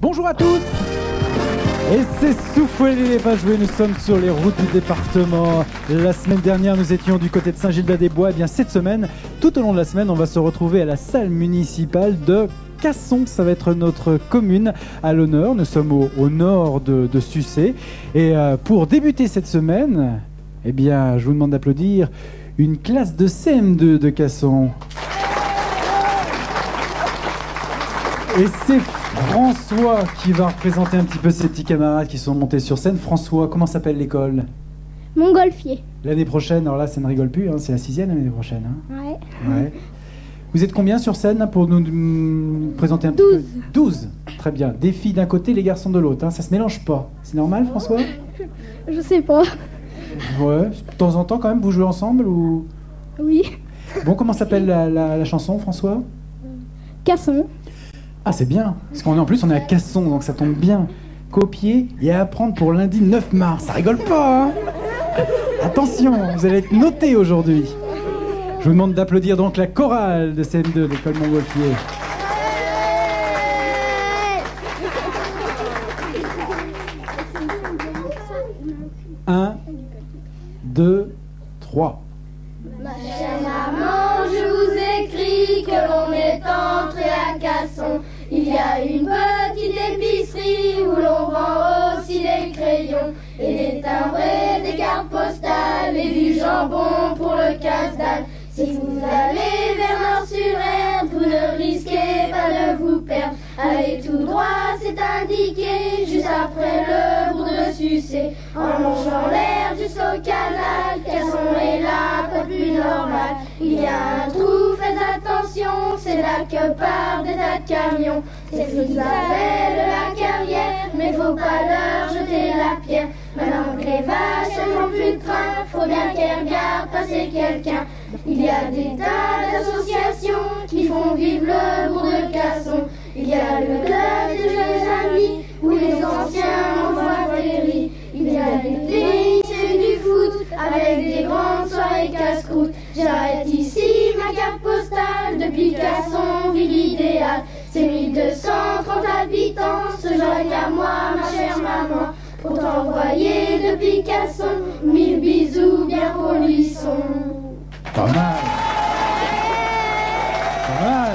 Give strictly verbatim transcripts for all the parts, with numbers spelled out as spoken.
Bonjour à tous. Et c'est Souffler les pas joués, nous sommes sur les routes du département. La semaine dernière, nous étions du côté de Saint-Gildas-des-Bois. Et bien cette semaine, tout au long de la semaine, on va se retrouver à la salle municipale de Casson. Ça va être notre commune à l'honneur. Nous sommes au, au nord de, de Sucé. Et euh, pour débuter cette semaine, eh bien, je vous demande d'applaudir une classe de C M deux de Casson. Et c'est François qui va représenter un petit peu ses petits camarades qui sont montés sur scène. François, comment s'appelle l'école? Montgolfier. L'année prochaine, alors là ça ne rigole plus, hein, c'est la sixième l'année prochaine. Hein. Ouais. Ouais. Vous êtes combien sur scène là, pour nous mm, présenter un petit douze. peu? douze. Très bien. Des filles d'un côté, les garçons de l'autre. Hein. Ça se mélange pas. C'est normal, François? Je sais pas. Ouais. De temps en temps quand même, vous jouez ensemble ou? Oui. Bon, comment s'appelle la, la, la chanson, François? Casson. Ah, c'est bien, parce qu'en plus on est à Casson, donc ça tombe bien. Copier et à apprendre pour lundi neuf mars, ça rigole pas, hein? Attention, vous allez être notés aujourd'hui. Je vous demande d'applaudir donc la chorale de C M deux de l'école Montgolfier. Un, deux, trois. Ma chère maman, je vous écris que l'on est entré à Casson. Il y a une petite épicerie où l'on vend aussi des crayons et des timbrés, des cartes postales et du jambon pour le casse-dalle. Si vous allez vers Nord-sur-Erdre, vous ne risquez pas de vous perdre. Allez tout droit, c'est indiqué, juste après le bourg de Sucé. En longeant l'air jusqu'au canal, Casson est là, pas plus normal. Il y a un trou, faites attention, c'est là que partent des tas de camions. C'est Isabelle la carrière, mais faut pas leur jeter la pierre. Maintenant que les vaches elles n'ont plus de train, faut bien qu'elles regardent passer quelqu'un. Il y a des tas d'associations qui font vivre le bourg de Casson. Il y a le club de jeunes amis où les anciens envoient des rires. Il y a des tennis et du foot avec des grandes soirées casse-croûte. J'arrête ici ma carte postale depuis Casson, ville idéale. C'est mille deux cent trente habitants, se joignent à moi, ma chère maman, pour t'envoyer depuis Casson mille bisous bien polissons. Pas mal. Pas mal.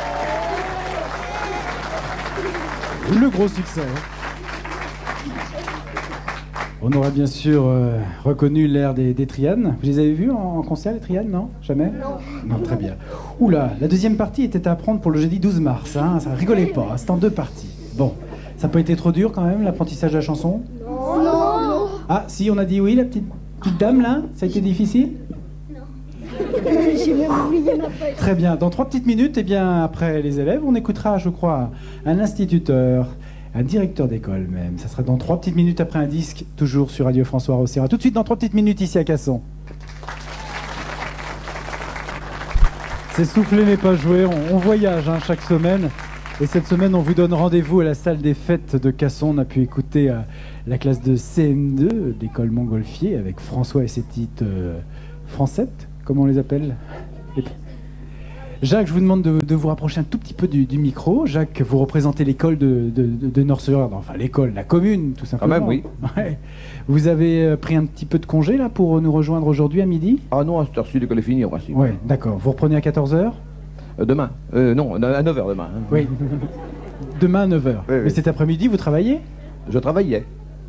Le gros succès. On aurait bien sûr euh, reconnu l'air des, des Trianes. Vous les avez vus en, en concert, les Trianes, non? Jamais? Non. Non, très bien. Oula, la deuxième partie était à apprendre pour le jeudi douze mars. Hein, ça rigolait pas, hein, c'était en deux parties. Bon, ça n'a pas été trop dur quand même, l'apprentissage de la chanson? Non, non. Ah, si, on a dit oui, la petite, petite dame là? Ça a été difficile? J'ai même oublié ma feuille. Très bien. Dans trois petites minutes, eh bien, après les élèves, on écoutera, je crois, un instituteur, un directeur d'école même. Ça sera dans trois petites minutes après un disque, toujours sur Radio François Rossera. Tout de suite, dans trois petites minutes, ici à Casson. C'est Souffler mais pas jouer. On, on voyage hein, chaque semaine. Et cette semaine, on vous donne rendez-vous à la salle des fêtes de Casson. On a pu écouter euh, la classe de C M deux d'école Montgolfier avec François et ses petites euh, Francettes. Comment on les appelle? Jacques, je vous demande de, de vous rapprocher un tout petit peu du, du micro. Jacques, vous représentez l'école de, de, de, de Nord-sur-Erdre, enfin l'école, la commune, tout simplement. Quand même, oui. Ouais. Vous avez pris un petit peu de congé là pour nous rejoindre aujourd'hui à midi? Ah non, à cette heure-ci, l'école est finie, en principe. Oui, d'accord. Vous reprenez à quatorze heures? Euh, demain. Euh, non, à neuf heures demain. Hein. Oui. Demain à neuf heures. Oui, oui. Mais cet après-midi, vous travaillez? Je travaillais.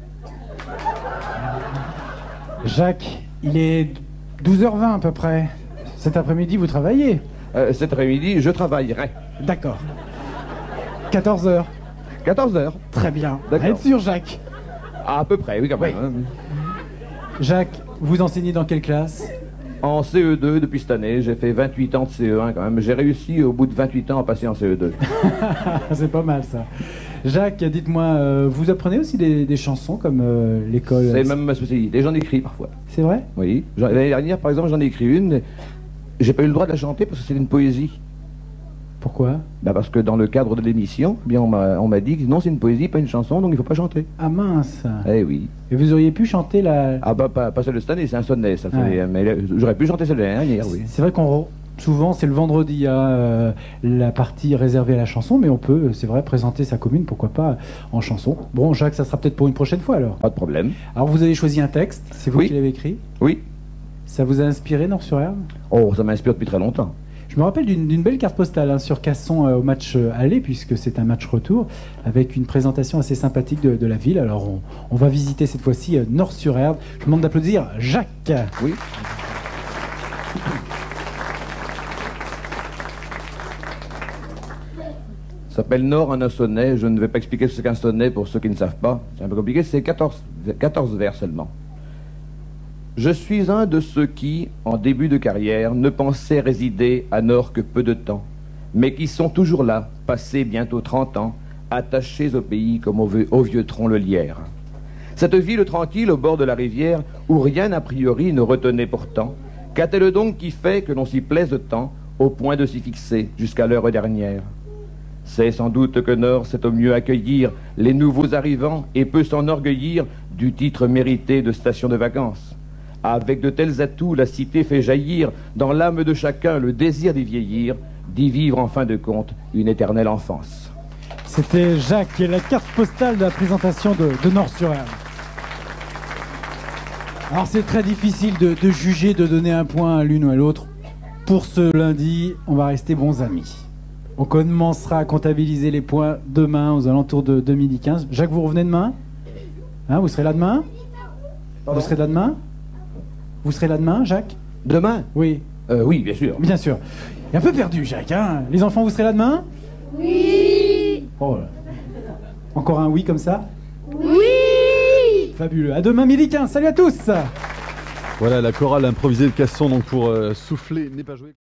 Jacques, il est douze heures vingt à peu près. Cet après-midi, vous travaillez? Euh, cet après-midi, je travaillerai. D'accord. quatorze heures. quatorze heures. Très bien. D'accord. Êtes sûr, Jacques? Ah, à peu près, oui, quand même. Oui. Hein. Jacques, vous enseignez dans quelle classe? En C E deux depuis cette année, j'ai fait vingt-huit ans de C E un quand même. J'ai réussi au bout de vingt-huit ans à passer en C E deux. C'est pas mal ça. Jacques, dites-moi, euh, vous apprenez aussi des, des chansons comme euh, l'école? C'est même ma spécialité, j'en écris parfois. C'est vrai? Oui. L'année dernière, par exemple, j'en ai écrit une. J'ai pas eu le droit de la chanter parce que c'est une poésie. Pourquoi? Bah parce que dans le cadre de l'émission, bien on m'a on m'a dit que non, c'est une poésie, pas une chanson, donc il faut pas chanter. Ah mince. Eh oui. Et vous auriez pu chanter la... Ah bah pas, pas celle de cette année, c'est un sonnet, ça fait. Ouais. Mais j'aurais pu chanter celle de l'année dernière, oui. C'est vrai qu'on re- souvent c'est le vendredi, hein, euh, la partie réservée à la chanson, mais on peut, c'est vrai, présenter sa commune, pourquoi pas, en chanson. Bon, Jacques, ça sera peut-être pour une prochaine fois alors. Pas de problème. Alors vous avez choisi un texte, c'est vous Oui. qui l'avez écrit. Oui. Ça vous a inspiré, Nord-sur-Erne? Oh, ça m'inspire depuis très longtemps. Je me rappelle d'une d'une belle carte postale hein, sur Casson euh, au match euh, aller, puisque c'est un match retour, avec une présentation assez sympathique de, de la ville. Alors on, on va visiter cette fois-ci euh, Nord-sur-Erne. Je vous demande d'applaudir Jacques. Oui. Ça s'appelle Nord en un sonnet. Je ne vais pas expliquer ce qu'est un sonnet pour ceux qui ne savent pas. C'est un peu compliqué. C'est quatorze, quatorze vers seulement. Je suis un de ceux qui, en début de carrière, ne pensaient résider à Nord que peu de temps, mais qui sont toujours là, passés bientôt trente ans, attachés au pays comme au vieux, au vieux tronc le lierre. Cette ville tranquille au bord de la rivière, où rien a priori ne retenait pourtant, qu'a-t-elle donc qui fait que l'on s'y plaise tant, au point de s'y fixer jusqu'à l'heure dernière? C'est sans doute que Nord sait au mieux accueillir les nouveaux arrivants et peut s'enorgueillir du titre mérité de station de vacances. Avec de tels atouts, la cité fait jaillir dans l'âme de chacun le désir d'y vieillir, d'y vivre en fin de compte une éternelle enfance. C'était Jacques et la carte postale de la présentation de, de Nord-sur-Erne. Alors c'est très difficile de, de juger, de donner un point à l'une ou à l'autre. Pour ce lundi, on va rester bons amis. On commencera à comptabiliser les points demain aux alentours de deux mille quinze. Jacques, vous revenez demain? Hein, vous serez là demain? Pardon? Vous serez là demain? Vous serez là demain, Jacques? Demain? Oui. Euh, oui, bien sûr. Bien sûr. Il est un peu perdu, Jacques. Hein, les enfants, vous serez là demain? Oui. Oh là. Encore un oui comme ça? Oui. Fabuleux. À demain, midi quinze. Salut à tous. Voilà la chorale improvisée de Casson donc pour euh, souffler n'est pas joué.